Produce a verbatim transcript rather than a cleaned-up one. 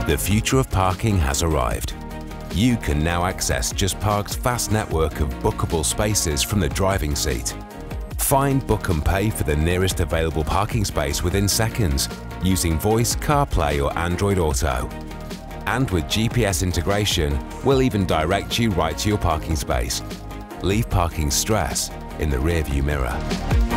The future of parking has arrived. You can now access JustPark's vast network of bookable spaces from the driving seat. Find, book and pay for the nearest available parking space within seconds using voice, CarPlay or Android Auto. And with G P S integration, we'll even direct you right to your parking space. Leave parking stress in the rearview mirror.